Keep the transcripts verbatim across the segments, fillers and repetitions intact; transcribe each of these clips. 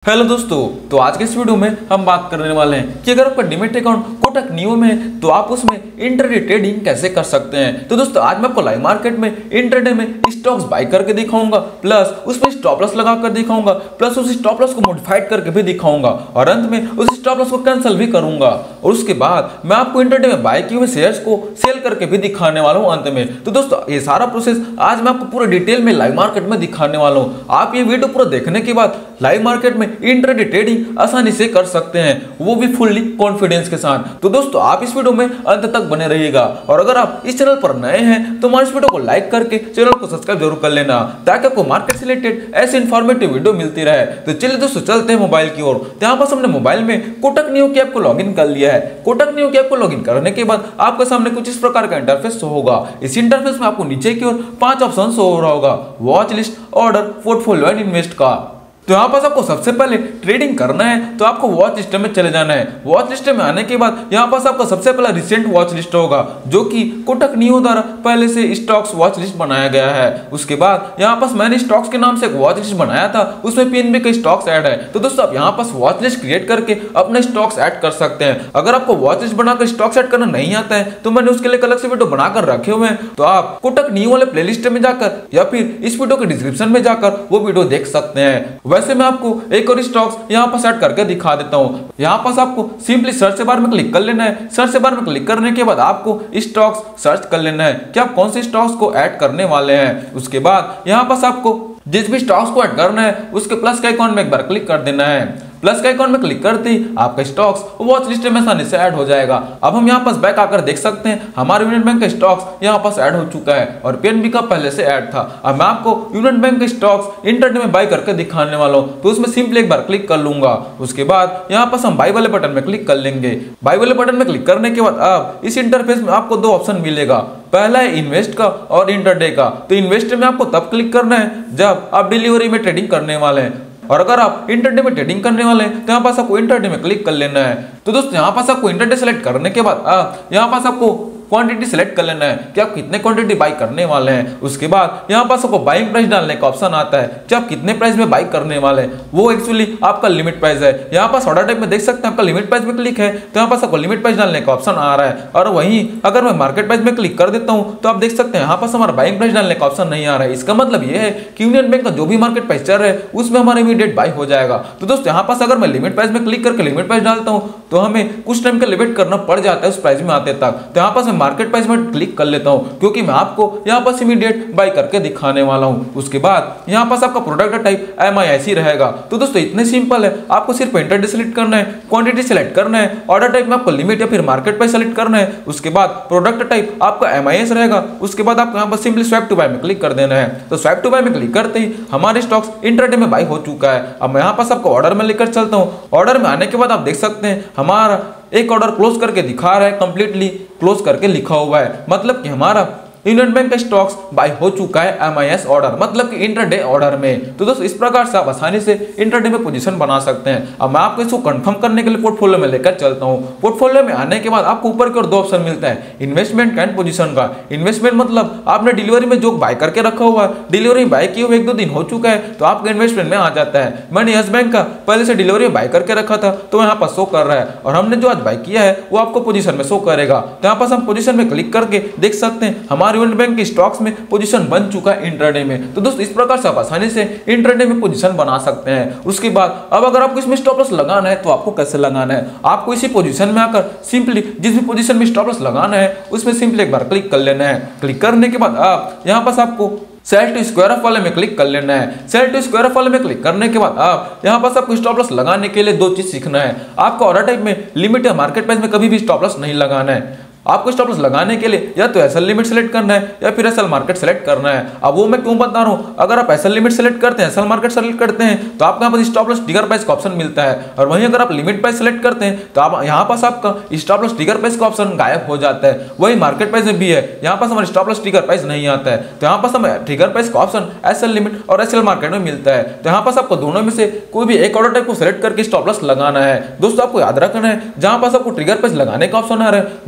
Hello दोस्तों, तो आज के इस वीडियो में हम बात करने वाले हैं कि अगर आपका डीमैट अकाउंट कोटक नियो में है तो आप उसमें इंट्राडे ट्रेडिंग कैसे कर सकते हैं। तो दोस्तों आज मैं आपको लाइव मार्केट में इंट्राडे में स्टॉक्स बाय करके दिखाऊंगा, प्लस उसमें स्टॉप लॉस लगा कर दिखाऊंगा, प्लस उस स्टॉप लॉस को मॉडिफाइड करके भी दिखाऊंगा और अंत में उस स्टॉप लॉस को कैंसिल भी करूंगा। और उसके बाद मैं आपको इंट्राडे में बाय किए हुए शेयर्स को सेल करके भी दिखाने वाला हूं अंत में। तो दोस्तों ये सारा प्रोसेस आज मैं आपको पूरे डिटेल में लाइव मार्केट में दिखाने वाला हूं। आप ये वीडियो पूरा देखने के बाद लाइव मार्केट में इंट्राडे ट्रेडिंग आसानी से कर सकते हैं, वो भी फुल्ली कॉन्फिडेंस के साथ। तो दोस्तों आप इस वीडियो में अंत तक बने रहिएगा और अगर आप इस चैनल पर नए हैं तो हमारे इस वीडियो को लाइक करके चैनल को सब्सक्राइब जरूर कर लेना ताकि आपको मार्केट से रिलेटेड ऐसे इन्फॉर्मेटिव वीडियो मिलती रहे। तो चलिए दोस्तों चलते हैं मोबाइल की ओर। तो यहाँ पर हमने मोबाइल में कोटक नियो की ऐप को लॉगिन कर लिया है। कोटक नियो की ऐप को लॉगिन करने के बाद आपके सामने कुछ इस प्रकार का इंटरफेस शो होगा। इस इंटरफेस में आपको नीचे की ओर पांच ऑप्शन शो हो रहा होगा, watch list, order, portfolio and invest का। तो यहाँ पास आपको सबसे पहले ट्रेडिंग करना है तो आपको वॉच लिस्ट में चले जाना है। वॉच लिस्ट में आने के बाद यहाँ पास आपका सबसे पहला रिसेंट वॉच लिस्ट होगा जो कि कोटक नियो द्वारा पहले से स्टॉक्स वॉच लिस्ट बनाया गया है। उसके बाद यहाँ पास मैंने स्टॉक्स के नाम से एक वॉच लिस्ट बनाया था, उसमें पीएनबी के स्टॉक्स ऐड है। तो दोस्तों आप यहाँ पास वॉच लिस्ट क्रिएट करके अपने स्टॉक्स ऐड कर सकते हैं। अगर आपको वॉच लिस्ट बनाकर स्टॉक्स ऐड करना नहीं आता है तो मैंने उसके लिए अलग से वीडियो बनाकर रखे हुए हैं, तो आप कोटक नियो वाले प्लेलिस्ट में जाकर या फिर इस वीडियो के डिस्क्रिप्शन में जाकर वो वीडियो देख सकते हैं। वैसे मैं आपको एक और स्टॉक्स यहाँ पर सेट करके दिखा देता हूँ। यहाँ पास आपको सिंपली सर्च बार में क्लिक कर लेना है। सर्च बार में क्लिक करने के बाद आपको स्टॉक्स सर्च कर लेना है कि आप कौन से स्टॉक्स को ऐड करने वाले हैं। उसके बाद यहाँ पास आपको जिस भी स्टॉक्स को ऐड करना है उसके प्लस के आइकॉन में एक बार क्लिक कर देना है। प्लस के आइकॉन में क्लिक करते ही आपका स्टॉक्स वॉच लिस्ट में आसानी से ऐड हो जाएगा। अब हम यहाँ पास बैक आकर देख सकते हैं हमारे यूनियन बैंक का स्टॉक्स यहाँ पास ऐड हो चुका है और पीएनबी का पहले से ऐड था। अब मैं आपको यूनियन बैंक के स्टॉक्स इंट्राडे में बाय करके दिखाने वाला हूँ, तो उसमें सिंपली एक बार क्लिक कर लूंगा। उसके बाद यहाँ पास हम बाय वाले बटन में क्लिक कर लेंगे। बाय वाले बटन में क्लिक करने के बाद अब इस इंटरफेस में आपको दो ऑप्शन मिलेगा, पहला है इन्वेस्ट का और इंट्राडे का। तो इन्वेस्ट में आपको तब क्लिक करना है जब आप डिलीवरी में ट्रेडिंग करने वाले हैं, और अगर आप इंट्राडे में ट्रेडिंग करने वाले हैं तो यहाँ पास आपको इंट्राडे में क्लिक कर लेना है। तो दोस्तों यहाँ पास आपको इंट्राडे सेलेक्ट करने के बाद यहाँ पास आपको क्वांटिटी सेलेक्ट कर लेना है कि आप कितने क्वांटिटी बाई करने वाले हैं। उसके बाद यहाँ पास आपको बाइंग प्राइस डालने का ऑप्शन आता है कि आप कितने प्राइस में बाई करने वाले हैं, वो एक्चुअली आपका लिमिट प्राइस है। यहाँ पास ऑर्डर टाइप में देख सकते हैं आपका लिमिट प्राइस में क्लिक है तो यहाँ पास आपको लिमिट प्राइस डालने का ऑप्शन आ रहा है। और वहीं अगर मैं मार्केट प्राइस में क्लिक कर देता हूँ तो आप देख सकते हैं यहाँ पास हमारा बाइंग प्राइस डालने का ऑप्शन नहीं आ रहा है। इसका मतलब ये है कि यूनियन बैंक का जो भी मार्केट प्राइस चल रहा है उसमें हमारा इमीडिएट बाई हो जाएगा। तो दोस्तों यहाँ पास अगर मैं लिमिट प्राइस में क्लिक करके लिमिट प्राइस डालता हूँ तो हमें कुछ टाइम का लिमिट करना पड़ जाता है उस प्राइस में आते तक। तो यहाँ पास मैं मार्केट प्राइस में क्लिक कर लेता हूं क्योंकि मैं आपको यहां पास इमीडिएट बाय करके दिखाने वाला हूं। उसके बाद यहां पास आपका product type M I I C रहेगा। तो दोस्तों इतने सिंपल है, आपको सिर्फ इंट्राडे सेलेक्ट करना है, क्वांटिटी सेलेक्ट करना है, ऑर्डर टाइप में आपको लिमिट या फिर मार्केट प्राइस सेलेक्ट करना है। उसके बाद प्रोडक्ट टाइप आपका एम आई एस रहेगा। उसके बाद आपको यहां पर सिंपली स्वैप टू बाय में क्लिक कर देना है। तो स्वैप टू बाय में क्लिक करते ही हमारे स्टॉक्स इंट्राडे में बाय हो चुका है। अब मैं यहां पास आपको ऑर्डर में लेकर चलता हूं। ऑर्डर में आने के बाद आप देख सकते हैं हमारा एक ऑर्डर क्लोज करके दिखा रहा है, कंप्लीटली क्लोज करके लिखा हुआ है, मतलब कि हमारा यूनियन बैंक का स्टॉक्स बाय हो चुका है एम आई एस ऑर्डर, मतलब कि इंट्राडे ऑर्डर में। तो दोस्तों इस प्रकार से आप आसानी से इंट्राडे में पोजीशन बना सकते हैं। अब मैं आपको इसको कंफर्म करने के लिए पोर्टफोलियो में लेकर चलता हूं। पोर्टफोलियो में आने के बाद आपको ऊपर की ओर दो ऑप्शन मिलता है, इन्वेस्टमेंट एंड पोजीशन का। इन्वेस्टमेंट मतलब आपने डिलीवरी में जो बाय करके रखा हुआ है, डिलीवरी बाय किए हुए एक दो दिन हो चुका है तो आपका इन्वेस्टमेंट में आ जाता है। मैंने यस बैंक का पहले से डिलीवरी में बाय करके रखा था तो यहाँ पर शो कर रहा है और हमने जो आज बाय किया है वो आपको पोजीशन में शो करेगा। तो यहाँ पास हम पोजीशन में क्लिक करके देख सकते हैं हमारे यूनियन बैंक के स्टॉक्स में पोजीशन बन चुका है इंट्राडे में। तो दोस्तों इस प्रकार से आप आसानी से इंट्राडे में पोजीशन बना सकते हैं। उसके बाद अब अगर आपको इसमें स्टॉप लॉस लगाना है तो आपको कैसे लगाना है, आपको इसी पोजीशन में आकर सिंपली जिस भी पोजीशन में स्टॉप लॉस लगाना है उसमें सिंपली एक बार क्लिक कर लेना है। क्लिक करने के बाद आप यहाँ पास आपको सेल टू स्क्वायर ऑफ वाले में क्लिक कर लेना है। सेल टू स्क्वायर ऑफ वाले में क्लिक करने के बाद आप यहाँ पास आपको स्टॉप लॉस लगाने के लिए दो चीज सीखना है। आपको ऑर्डर टाइप में लिमिट या मार्केट प्राइस में कभी भी स्टॉप लॉस नहीं लगाना है। आपको स्टॉप लॉस लगाने के लिए या तो एसएल लिमिट सेलेक्ट करना है या फिर एसएल मार्केट सेलेक्ट करना है। अब वो मैं क्यों बता रहा हूँ, अगर आप एसएल लिमिट सेलेक्ट करते हैं, एसएल मार्केट सेलेक्ट करते हैं तो आपको यहाँ पर स्टॉप लॉस ट्रिगर प्राइस का ऑप्शन मिलता है, और वहीं अगर आप लिमिट प्राइस सेलेक्ट करते हैं तो आप यहाँ पास आपका स्टॉप लॉस ट्रिगर प्राइस का ऑप्शन गायब हो जाता है। वही मार्केट प्राइस में भी है, यहाँ पास हमारे स्टॉप लॉस ट्रिगर प्राइस नहीं आता है। तो यहाँ पास हमें ट्रिगर प्राइस का ऑप्शन एसएल लिमिट और एसएल मार्केट में मिलता है। तो यहाँ पास आपको दोनों में से कोई भी एक ऑर्डर टाइप को सेलेक्ट करके स्टॉप लॉस लगाना है। दोस्तों आपको याद रखना है जहाँ पास आपको ट्रिगर प्राइस लगाने का ऑप्शन आ रहा है वहीं पास से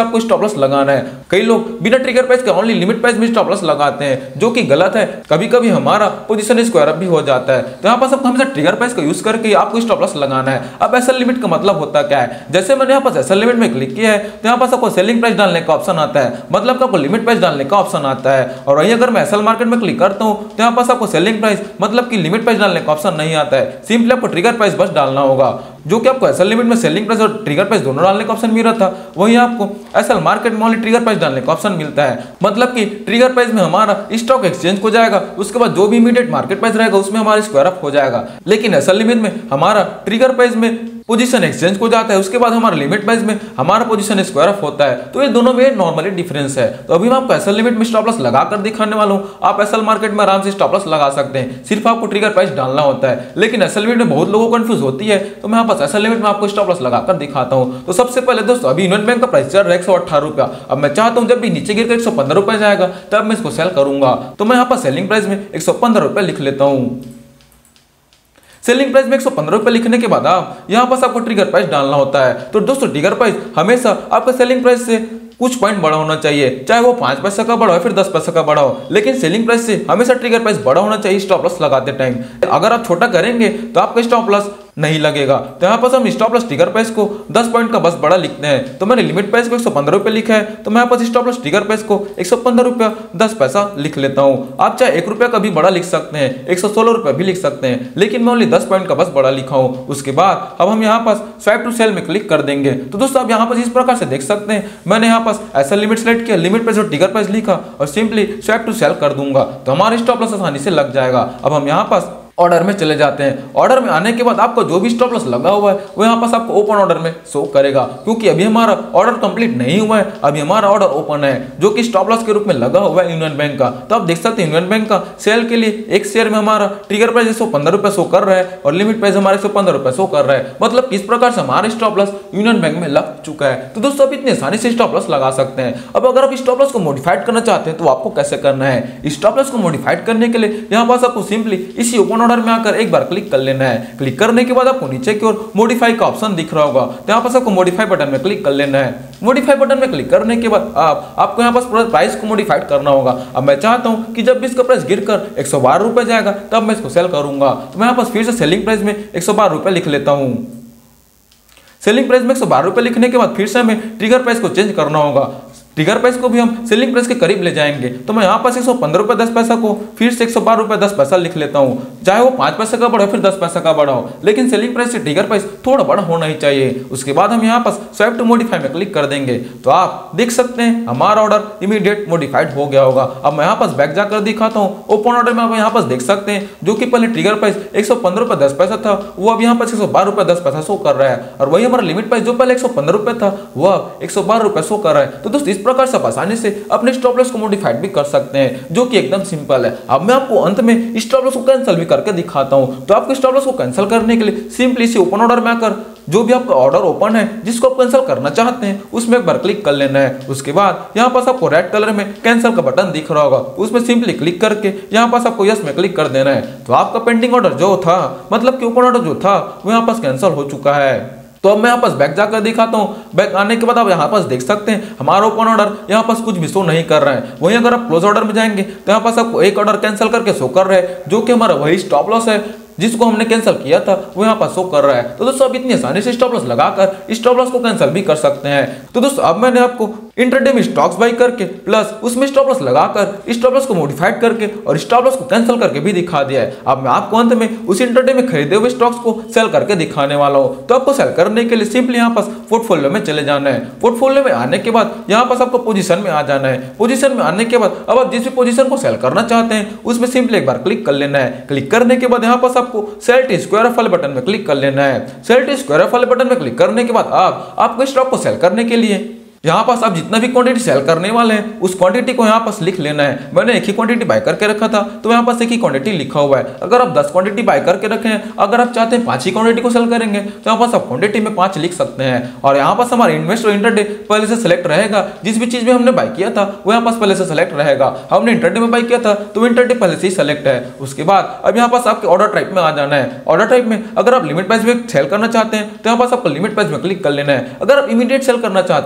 आपको स्टॉप लॉस लगाना है। कई लोग बिना ट्रिगर प्राइस के ओनली लिमिट प्राइस में स्टॉप लॉस लगाते हैं, जो कि गलत है। कभी कभी हमारा पोजीशन स्क्वायर अप भी हो जाता है। तो यहाँ पर आपको हमेशा ट्रिगर प्राइस का यूज करके आपको स्टॉप लॉस लगाना है। अब एसएल लिमिट का मतलब होता क्या है? जैसे मैंने यहाँ पर एसएल लिमिट में क्लिक किया है तो यहाँ पर आपको सेलिंग प्राइस डालने का ऑप्शन आता है, मतलब आपको लिमिट प्राइस डालने का ऑप्शन आता है। और वहीं अगर मैं एसएल मार्केट में क्लिक करता हूँ तो यहाँ पर आपको सेलिंग प्राइस मतलब कि लिमिट प्राइस डालने का ऑप्शन नहीं आता है। सिंपली आपको ट्रिगर प्राइस बस डालना होगा, जो कि आपको एसएल लिमिट में सेलिंग प्राइस और ट्रिगर प्राइस दोनों डालने का ऑप्शन मिल रहा था, वहीं आपको एसएल मार्केट में ओनली ट्रिगर प्राइस डालने का ऑप्शन मिलता है। मतलब कि ट्रिगर प्राइस में हमारा स्टॉक एक्सचेंज को जाएगा, उसके बाद जो भी इमीडिएट मार्केट प्राइस रहेगा उसमें हमारा स्क्वायर अप हो जाएगा। लेकिन एसएल लिमिट में हमारा ट्रिगर प्राइस में पोजीशन एक्सचेंज को जाता है, उसके बाद हमारा लिमिट प्राइस में हमारा पोजीशन स्क्वायर अप होता है। तो ये दोनों में नॉर्मली डिफरेंस है। तो अभी मैं आपको एसएल लिमिट में स्टॉप लॉस लगाकर दिखाने वाला हूं। आप एसएल मार्केट में आराम से स्टॉप लॉस लगा सकते हैं, सिर्फ आपको ट्रिगर प्राइस डालना होता है। लेकिन एसएल लिमिट में बहुत लोगों को कंफ्यूज होती है, तो मैं यहाँ पर एसएल लिमिट में आपको स्टॉप लॉस लगाकर दिखाता हूं। तो सबसे पहले दोस्तों, अभी यूनियन बैंक का प्राइस चल रहा है एक सौ अठारह रुपया। अब मैं चाहता हूं जब भी नीचे गिरकर एक सौ पंद्रह रुपए जाएगा तब मैं इसको सेल करूंगा। तो मैं यहाँ पर सेलिंग प्राइस में एक सौ पंद्रह रुपए लिख लेता हूँ। सेलिंग प्राइस में एक सौ पंद्रह रुपए लिखने के बाद आप यहाँ पर आपको ट्रिगर प्राइस डालना होता है। तो दोस्तों, ट्रिगर प्राइस हमेशा आपका सेलिंग प्राइस से कुछ पॉइंट बड़ा होना चाहिए, चाहे वो पांच पैसे का बड़ा हो फिर दस पैसे का बड़ा हो, लेकिन सेलिंग प्राइस से हमेशा ट्रिगर प्राइस बड़ा होना चाहिए स्टॉप लॉस लगाते टाइम। अगर आप छोटा करेंगे तो आपका स्टॉप लॉस नहीं लगेगा। तो यहाँ पर हम स्टॉप लॉस ट्रिगर प्राइस को दस पॉइंट का बस बड़ा लिखते हैं। तो मैंने लिमिट प्राइस को एक सौ पंद्रह रुपए लिखा है, तो मैं यहाँ पर स्टॉप लॉस ट्रिगर प्राइस को एक सौ पंद्रह रुपया दस पैसा लिख लेता हूँ। आप चाहे एक रुपया का भी बड़ा लिख सकते हैं, एक सौ सोलह रुपया भी लिख सकते हैं, लेकिन मैं ओनली दस पॉइंट का बस बड़ा लिखा हूँ। उसके बाद अब हम यहाँ पर स्वाइप टू सेल में क्लिक कर देंगे। तो दोस्तों, आप यहाँ पर इस प्रकार से देख सकते हैं, मैंने यहाँ पर ऐसा लिमिट सेलेक्ट किया, लिमिट प्राइस और ट्रिगर प्राइस लिखा और सिंपली स्वाइप टू सेल कर दूंगा, तो हमारा स्टॉप लॉस आसानी से लग जाएगा। अब हम यहाँ पर ऑर्डर में चले जाते हैं। ऑर्डर में आने के बाद आपको जो भी स्टॉप लॉस लगा हुआ है वो यहाँ पास आपको ओपन ऑर्डर में शो करेगा, क्योंकि अभी हमारा ऑर्डर कंप्लीट नहीं हुआ है, अभी हमारा ऑर्डर ओपन है जो कि स्टॉप लॉस के रूप में लगा हुआ है यूनियन बैंक का। तो आप देख सकते हैं यूनियन बैंक का सेल के लिए एक शेयर में हमारा ट्रिगर प्राइस एक सौ पंद्रह रुपए शो कर रहा है और लिमिट प्राइस हमारे एक सौ पंद्रह रुपए शो कर रहा है। मतलब किस प्रकार से हमारा स्टॉप लॉस यूनियन बैंक में लग चुका है। तो दोस्तों, आप इतनी आसानी से स्टॉप लॉस लगा सकते हैं। अब अगर आप स्टॉप लॉस को मॉडिफाइड करना चाहते हैं तो आपको कैसे करना है? स्टॉप लॉस को मॉडिफाइड करने के लिए यहाँ पास आपको सिंपली इसी ओपन ऑर्डर में आकर एक बार क्लिक कर लेना है। क्लिक करने के बाद आपको नीचे की ओर मॉडिफाई का ऑप्शन दिख रहा होगा, तो यहाँ पर आपको मॉडिफाई बटन में क्लिक कर लेना है। मॉडिफाई बटन में क्लिक करने के बाद आप आपको यहाँ पर प्राइस को मॉडिफाइड करना होगा। अब मैं चाहता हूँ कि जब भी इसका प्राइस गिरकर एक सौ बारह रुपए जाएगा तब मैं इसको सेल करूंगा, तो मैं यहाँ पर फिर से सेलिंग प्राइस में एक सौ बारह रुपए लिख लेता हूँ। सेलिंग प्राइस में एक सौ बारह रुपए लिखने के बाद फिर से हमें ट्रिगर प्राइस को चेंज करना होगा। ट्रिगर प्राइस को भी हम सेलिंग प्राइस के करीब ले जाएंगे, तो मैं यहाँ पर एक सौ पंद्रह रुपए दस पैसा को फिर से एक सौ बारह रुपए दस पैसा लिख लेता हूँ। चाहे वो पांच पैसे का बड़ा हो फिर दस पैसा का बड़ा हो, लेकिन सेलिंग प्राइस से ट्रिगर प्राइस थोड़ा बड़ा होना ही चाहिए। उसके बाद हम यहाँ पर स्वाइप टू मॉडिफाई में क्लिक कर देंगे, तो आप देख सकते हैं हमारा ऑर्डर इमीडिएट मॉडिफाइड हो गया होगा। अब मैं यहाँ पर बैक जाकर दिखाता हूँ। ओपन ऑर्डर में आप यहाँ पर देख सकते हैं जो कि पहले ट्रिगर प्राइस एक सौ पंद्रह रुपए दस पैसा था, वो अब यहाँ पर एक सौ बारह रुपए दस पैसा शो कर रहा है, और वही हमारा लिमिट प्राइस जो पहले एक सौ पंद्रह रुपए था वो अब एक सौ बारह रुपए शो कर रहा है। तो दोस्तों, इस प्रकार से आसानी से अपने स्टॉप लॉस को मॉडिफाइड भी कर सकते हैं, जो कि एकदम सिंपल है। अब मैं आपको अंत में स्टॉप लॉस को कैंसिल भी करके दिखाता हूं। तो आपको स्टॉप लॉस को कैंसिल करने के लिए सिंपली इसी ओपन ऑर्डर में आकर जो भी आपका ऑर्डर ओपन है जिसको आप कैंसिल करना चाहते हैं उसमें एक बार क्लिक कर लेना है। उसके बाद यहाँ पास आपको रेड कलर में कैंसिल का बटन दिख रहा होगा, उसमें सिंपली क्लिक करके यहाँ पास आपको यस में क्लिक कर देना है। तो आपका पेंडिंग ऑर्डर जो था, मतलब कि ओपन ऑर्डर जो था वो यहाँ पास कैंसिल हो चुका है। तो अब मैं यहाँ पास बैक जाकर दिखाता हूँ। बैक आने के बाद आप यहाँ पास देख सकते हैं हमारा ओपन ऑर्डर यहाँ पास कुछ भी शो नहीं कर रहा है। वहीं अगर आप क्लोज ऑर्डर में जाएंगे तो यहाँ पास आपको एक ऑर्डर कैंसिल करके शो कर रहा है, जो कि हमारा वही स्टॉप लॉस है जिसको हमने कैंसिल किया था, वो यहाँ पर शो कर रहा है। तो दोस्तों, आप इतनी आसानी से स्टॉप लॉस लगाकर स्टॉप लॉस को कैंसिल भी कर सकते हैं। तो दोस्तों, अब मैंने आपको इंट्राडे में स्टॉक्स बाई करके प्लस उसमें स्टॉप लॉस लगाकर स्टॉप लॉस को मॉडिफाइड करके और स्टॉप लॉस को कैंसिल करके भी दिखा दिया है। अब मैं आपको अंत में उस इंट्राडे में खरीदे हुए स्टॉक्स को सेल करके दिखाने वाला हूँ। तो आपको सेल करने के लिए सिंपली यहाँ पास पोर्टफोलियो में चले जाना है। पोर्टफोलियो में आने के बाद यहाँ पास आपको पोजीशन में आ जाना है। पोजीशन में आने के बाद अब आप जिस भी पोजीशन को सेल करना चाहते हैं उसमें सिंपली एक बार क्लिक कर लेना है। क्लिक करने के बाद यहाँ पास आपको सेल स्क्वायर ऑफ वाले बटन में क्लिक कर लेना है। सेल स्क्वायर ऑफ वाले बटन में क्लिक करने के बाद आप आपको स्टॉक को सेल करने के लिए यहाँ पास आप जितना भी क्वांटिटी सेल करने वाले हैं उस क्वांटिटी को यहाँ पास लिख लेना है। मैंने एक ही क्वांटिटी बाय करके रखा था, तो यहाँ पास एक ही क्वांटिटी लिखा हुआ है। अगर आप दस क्वांटिटी बाय करके रखे हैं, अगर आप चाहते हैं पांच ही क्वांटिटी को सेल करेंगे तो यहाँ पास आप क्वांटिटी में पांच लिख सकते हैं। और यहाँ पास हमारा इन्वेस्ट और इंटरडे पहले से सेलेक्ट रहेगा। जिस भी चीज में हमने बाय किया था वो यहाँ पास पहले से सेलेक्ट रहेगा। हमने इंटरडे में बाय किया था तो इंटरडे पहले से ही सेलेक्ट है। उसके बाद अब यहाँ पास आपके ऑर्डर टाइप में आ जाना है। ऑर्डर टाइप में अगर आप लिमिट प्राइस में सेल करना चाहते हैं तो यहाँ पास आपको लिमिट प्राइस में क्लिक कर लेना है। अगर आप इमीडिएट सेल करना चाहते हैं तो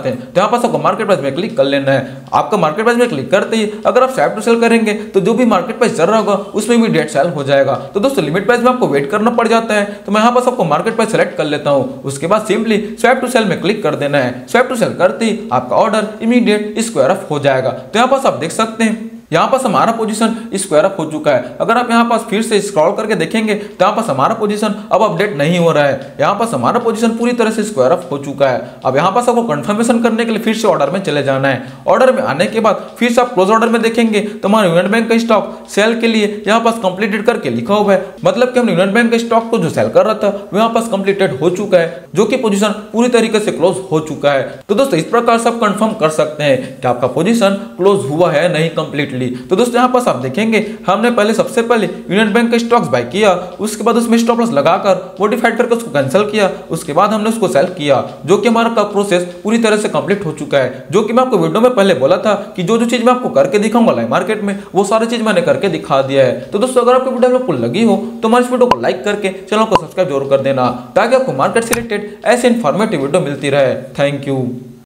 यहाँ पास आपको मार्केट प्राइस में क्लिक कर लेना है। आपका मार्केट प्राइस में क्लिक करते ही अगर आप स्वैप टू सेल करेंगे तो जो भी मार्केट प्राइस चल रहा होगा उसमें इमीडिएट सेल हो जाएगा। तो दोस्तों लिमिट प्राइस में आपको वेट करना पड़ जाता है, तो मैं यहाँ पास आपको मार्केट प्राइस सेलेक्ट कर लेता हूँ। उसके बाद सिंपली स्वैप टू सेल में क्लिक कर देना है। स्वैप टू सेल करते ही आपका ऑर्डर इमीडिएट स्क्वायर अप हो जाएगा। तो यहाँ पास आप देख सकते हैं यहाँ पास हमारा पोजीशन स्क्वायर अप हो चुका है। अगर आप यहाँ पास फिर से स्क्रॉल करके देखेंगे तो यहाँ पास हमारा पोजीशन अब अपडेट नहीं हो रहा है। यहाँ पास हमारा पोजीशन पूरी तरह से स्क्वायर अप हो चुका है। अब यहाँ पास आपको कंफर्मेशन करने के लिए फिर से ऑर्डर में चले जाना है। ऑर्डर में आने के बाद फिर से आप क्लोज ऑर्डर में देखेंगे तो हमारा यूनियन बैंक का स्टॉक सेल के लिए यहाँ पास कंप्लीटेड करके लिखा हुआ है, मतलब कि हम यूनियन बैंक के स्टॉक को जो सेल कर रहा था वो यहाँ पास कंप्लीटेड हो चुका है, जो कि पोजीशन पूरी तरीके से क्लोज हो चुका है। तो दोस्तों इस प्रकार से आप कंफर्म कर सकते हैं कि आपका पोजीशन क्लोज हुआ है नहीं कंप्लीटली। तो दोस्तों यहाँ आप देखेंगे हमने पहले सबसे पहले यूनियन बैंक के स्टॉक्स बाय किया, उसके बाद उसमें स्टॉप लॉस लगाकर मॉडिफाइड करके उसको कैंसिल किया, उसके बाद हमने उसको सेल किया, जो कि हमारा का प्रोसेस पूरी तरह से कंप्लीट हो चुका है। जो कि मैं आपको वीडियो में पहले बोला था कि जो जो चीज मैं आपको करके दिखाऊंगा लाइव मार्केट में वो सारी चीज मैंने करके दिखा दिया है। तो दोस्तों अगर आपको वीडियो आपको लगी हो तो हमारे इस वीडियो को लाइक करके चैनल को सब्सक्राइब जरूर कर देना, ताकि आपको मार्केट से रिलेटेड ऐसे इन्फॉर्मेटिव वीडियो मिलती रहे। Thank you.